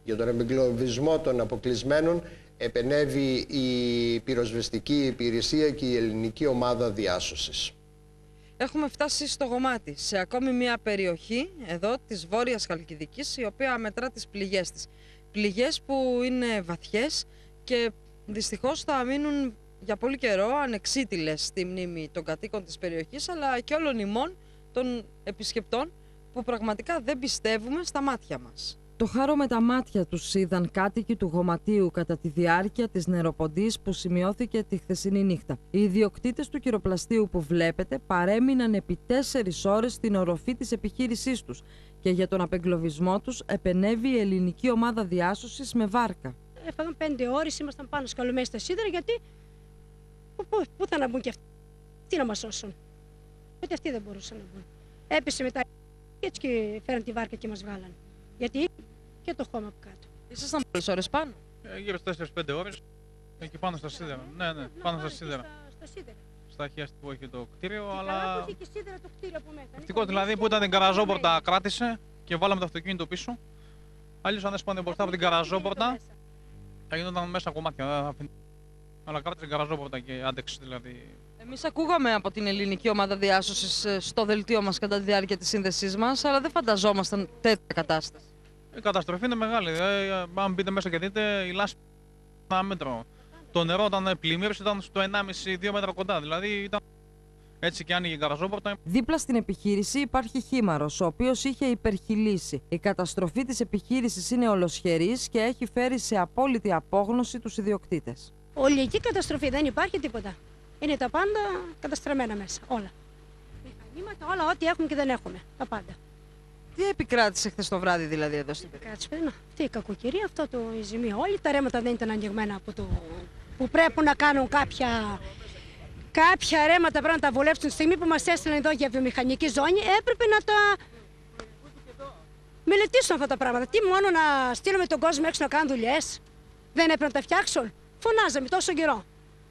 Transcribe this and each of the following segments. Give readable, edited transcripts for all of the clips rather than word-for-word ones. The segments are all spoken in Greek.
Για τον εγκλωβισμό των αποκλεισμένων επενέβη η πυροσβεστική υπηρεσία και η ελληνική ομάδα διάσωσης. Έχουμε φτάσει στο Γομάτι, σε ακόμη μια περιοχή εδώ της Βόρειας Χαλκιδικής, η οποία μετρά τις πληγές της. Πληγές που είναι βαθιές και δυστυχώς θα μείνουν για πολύ καιρό ανεξίτηλες στη μνήμη των κατοίκων της περιοχής, αλλά και όλων ημών των επισκεπτών που πραγματικά δεν πιστεύουμε στα μάτια μας. Το χάρο με τα μάτια τους είδαν κάτοικοι του Γομματίου κατά τη διάρκεια της νεροποντής που σημειώθηκε τη χθεσινή νύχτα. Οι ιδιοκτήτες του κυροπλαστείου που βλέπετε παρέμειναν επί 4 ώρες στην οροφή της επιχείρησής τους και για τον απεγκλωβισμό τους επενέβη η ελληνική ομάδα διάσωσης με βάρκα. Έφαγαν 5 ώρες, ήμασταν πάνω σκαλωμένοι στα σίδερα, γιατί πού θα να μπουν και αυτοί, τι να μας σώσουν. Ούτε αυτοί δεν μπορούσαν να μπουν. Έπεσε μετά έτσι και φέραν τη βάρκα και μας βγάλαν. Γιατί και το χώμα από κάτω. Ήσασταν πολλές ώρες πάνω? Γύρω στις 4-5 ώρες, εκεί πάνω στα σίδερα. Ναι, πάνω στα σίδερα. Στα σίδερα. Στα αρχεία που έχει το κτίριο, Και αλλά. καλά που είχε και σίδερα το κτίριο από μέσα. Ευτυχώς δηλαδή που ήταν την καραζόπορτα, κράτησε και βάλαμε το αυτοκίνητο πίσω. Αλλιώς αν έσπανε μπροστά από την καραζόπορτα, θα γινόταν μέσα κομμάτια. Αλλά κράτησε την καραζόπορτα και άντεξε δηλαδή. Εμείς ακούγαμε από την ελληνική ομάδα διάσωσης στο δελτίο μας κατά τη διάρκεια της σύνδεσής μας, αλλά δεν φανταζόμασταν τέτοια κατάσταση. Η καταστροφή είναι μεγάλη. Αν μπείτε μέσα και δείτε, η λάσπη είναι 1 μέτρο. Το νερό όταν πλημμύρισε ήταν στο 1,5-2 μέτρα κοντά. Δηλαδή ήταν έτσι και άνοιγε η καραζόπορτα. Δίπλα στην επιχείρηση υπάρχει χήμαρος, ο οποίος είχε υπερχειλήσει. Η καταστροφή της επιχείρησης είναι ολοσχερής και έχει φέρει σε απόλυτη απόγνωση τους ιδιοκτήτες. Ολική καταστροφή, δεν υπάρχει τίποτα. Είναι τα πάντα καταστραμμένα μέσα, όλα. Μηχανήματα, όλα, ό,τι έχουμε και δεν έχουμε, τα πάντα. Τι επικράτησε χθες το βράδυ δηλαδή εδώ στην περιοχή? Κάτσε, αυτή η κακοκαιρία, αυτό η ζημία. Όλοι τα ρέματα δεν ήταν ανοιγμένα από το που πρέπει να κάνουν κάποια ρέματα, πρέπει να τα βολέψουν. Τη στιγμή που μας έστειλαν εδώ για βιομηχανική ζώνη, έπρεπε να τα μελετήσουν αυτά τα πράγματα. Τι μόνο να στείλουμε τον κόσμο έξω να κάνουν δουλειές, δεν έπρεπε να τα φτιάξουν. Φωνάζαμε τόσο καιρό.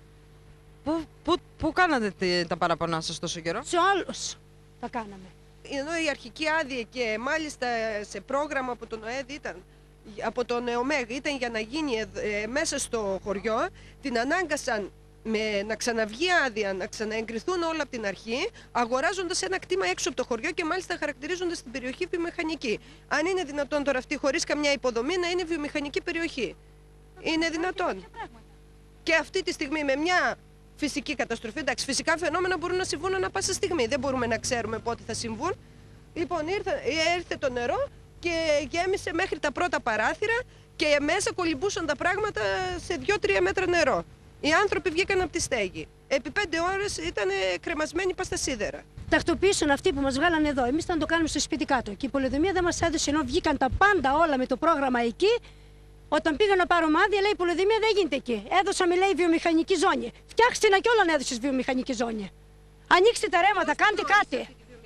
Πού κάνατε τα παραπονά σας τόσο καιρό? Σε όλους τα κάναμε. Ενώ η αρχική άδεια και μάλιστα σε πρόγραμμα από τον ΟΕΔ από τον ΕΟΜΕΓ ήταν για να γίνει μέσα στο χωριό, την ανάγκασαν να ξαναβγεί άδεια, να ξαναεγκριθούν όλα από την αρχή, αγοράζοντας ένα κτήμα έξω από το χωριό και μάλιστα χαρακτηρίζοντας την περιοχή βιομηχανική. Αν είναι δυνατόν τώρα αυτή χωρίς καμιά υποδομή να είναι βιομηχανική περιοχή? Είναι δυνατόν? Και αυτή τη στιγμή με μια φυσική καταστροφή, εντάξει, φυσικά φαινόμενα μπορούν να συμβούν ανά πάσα στιγμή. Δεν μπορούμε να ξέρουμε πότε θα συμβούν. Λοιπόν, ήρθε το νερό και γέμισε μέχρι τα πρώτα παράθυρα και μέσα κολυμπούσαν τα πράγματα σε 2-3 μέτρα νερό. Οι άνθρωποι βγήκαν από τη στέγη. Επί 5 ώρες ήταν κρεμασμένοι πας στα σίδερα. Τακτοποιήσουν αυτοί που μας βγάλανε εδώ. Εμείς θα το κάνουμε στο σπίτι κάτω. Και η πολεοδομία δεν μας έδωσε, ενώ βγήκαν τα πάντα όλα με το πρόγραμμα εκεί. Όταν πήγα να πάρω άδεια, λέει η πολεοδομία δεν γίνεται εκεί. Έδωσα, με λέει, βιομηχανική ζώνη. Φτιάξτε να κι όλα να έδωσε βιομηχανική ζώνη. Ανοίξτε τα ρέματα, κάντε κάτι.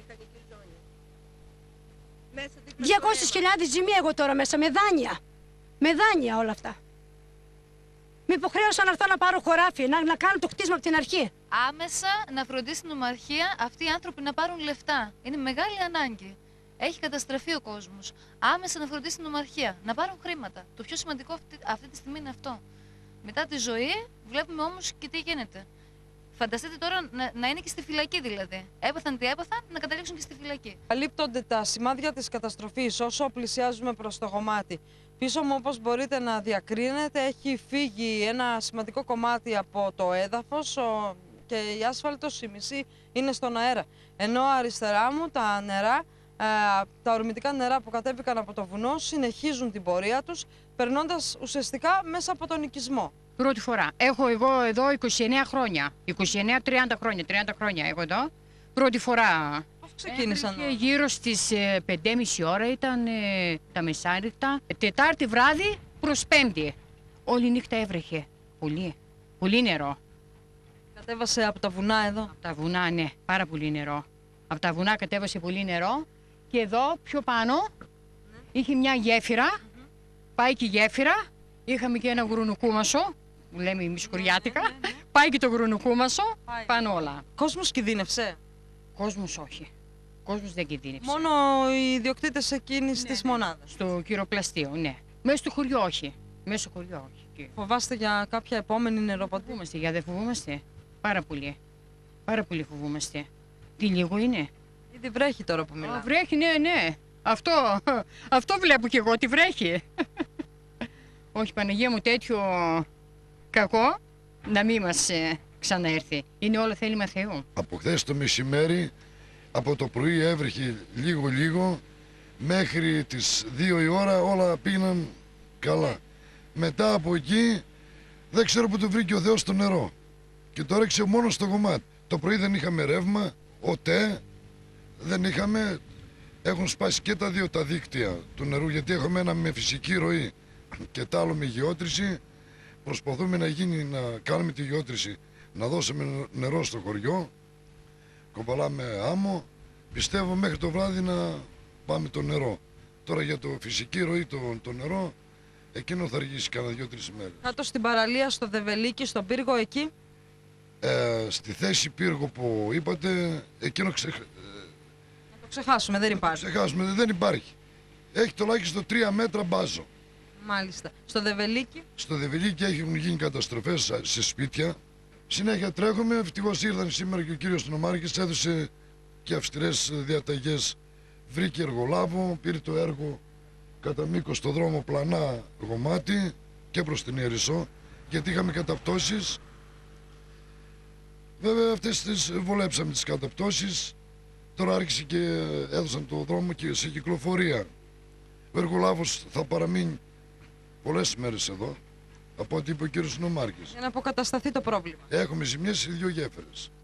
200.000 ζημία εγώ τώρα μέσα, με δάνεια. Με δάνεια όλα αυτά. Με υποχρέωσαν να έρθω να πάρω χωράφι, να κάνω το κτίσμα από την αρχή. Άμεσα να φροντίσει την Νομαρχία αυτοί οι άνθρωποι να πάρουν λεφτά. Είναι μεγάλη ανάγκη. Έχει καταστραφεί ο κόσμος. Άμεσα να φροντίσει την Νομαρχία, να πάρουν χρήματα. Το πιο σημαντικό αυτή τη στιγμή είναι αυτό. Μετά τη ζωή βλέπουμε όμως και τι γίνεται. Φανταστείτε τώρα να είναι και στη φυλακή δηλαδή. Έπαθαν τι έπαθαν, να καταλήξουν και στη φυλακή. Καλύπτονται τα σημάδια της καταστροφής όσο πλησιάζουμε προς το Γομάτι. Πίσω μου, όπως μπορείτε να διακρίνετε, έχει φύγει ένα σημαντικό κομμάτι από το έδαφος και η άσφαλτος, η μισή, είναι στον αέρα. Ενώ αριστερά μου τα νερά, τα ορμητικά νερά που κατέβηκαν από το βουνό συνεχίζουν την πορεία τους, περνώντας ουσιαστικά μέσα από τον οικισμό. Πρώτη φορά. Έχω εγώ εδώ 29 χρόνια. 29-30 χρόνια. 30 χρόνια έχω εδώ. Πρώτη φορά. Πώς ξεκίνησαν? Γύρω στις 5.30 ώρα ήταν τα μεσάνυχτα. Τετάρτη βράδυ προς Πέμπτη. Όλη νύχτα έβρεχε. Πολύ. Πολύ νερό. Κατέβασε από τα βουνά εδώ? Από τα βουνά, ναι. Πάρα πολύ νερό. Από τα βουνά κατέβασε πολύ νερό. Και εδώ πιο πάνω είχε μια γέφυρα. Πάει και η γέφυρα. Είχαμε και ένα γουρουνουκούμασο, που λέμε εμείς χωριάτικα. Πάει και το γουρουνουκούμασο, πάνω όλα. Κόσμος κινδύνευσε? Κόσμος όχι. Κόσμος δεν κινδύνευσε. Μόνο οι ιδιοκτήτες εκείνης της μονάδας? Στο κυροπλαστείο, ναι. Μέσα στο χωριό όχι. Μέσα στο χωριό όχι. Και Φοβάστε για κάποια επόμενη νεροποντή? φοβούμαστε, δεν φοβούμαστε. Πάρα πολύ. Πάρα πολύ φοβούμαστε. Τι λίγο είναι. Ήδη βρέχει τώρα που μιλάμε. Βρέχει, ναι. Αυτό βλέπω κι εγώ, ότι βρέχει. Όχι, Παναγία μου, τέτοιο κακό να μην μας ξαναέρθει. Είναι όλα θέλημα Θεού. Από χθες το μεσημέρι, από το πρωί έβρεχε λίγο, μέχρι τις 2 η ώρα όλα πήγαιναν καλά. Μετά από εκεί, δεν ξέρω που το βρήκε ο Θεός το νερό. Και το έριξε μόνο στο κομμάτι. Το πρωί δεν είχαμε ρεύμα, ΟΤΕ, δεν είχαμε. Έχουν σπάσει και τα δύο τα δίκτυα του νερού, γιατί έχουμε ένα με φυσική ροή και το άλλο με γεώτρηση. Προσπαθούμε να κάνουμε τη γεώτρηση, να δώσουμε νερό στο χωριό. Κομπαλάμε άμμο. Πιστεύω μέχρι το βράδυ να πάμε το νερό. Τώρα για το φυσική ροή το νερό, εκείνο θα αργήσει κάνα 2-3 μέρες. Κάτω στην παραλία, στο Δεβελίκι, στον πύργο εκεί. Στη θέση πύργο που είπατε, εκείνο Να το ξεχάσουμε, δεν υπάρχει. ξεχάσουμε, δεν υπάρχει. Έχει τουλάχιστον 3 μέτρα μπάζο. Μάλιστα. Στο Δεβελίκι. Στο Δεβελίκι έχουν γίνει καταστροφές σε σπίτια. Συνέχεια τρέχουμε, ευτυχώς ήρθαν σήμερα και ο κύριος νομάρχης, έδωσε και αυστηρές διαταγές. Βρήκε εργολάβο, πήρε το έργο κατά μήκος στο δρόμο πλανά γομάτι και προς την Ιερισσό, γιατί είχαμε καταπτώσεις. Βέβαια αυτές τις βολέψαμε τις καταπτώσεις. Τώρα άρχισε και έδωσαν το δρόμο και σε κυκλοφορία. Ο εργολάβος θα παραμείνει πολλές μέρες εδώ, από ό,τι είπε ο κύριος νομάρχης. Για να αποκατασταθεί το πρόβλημα. Έχουμε ζημιές σε 2 γέφυρες.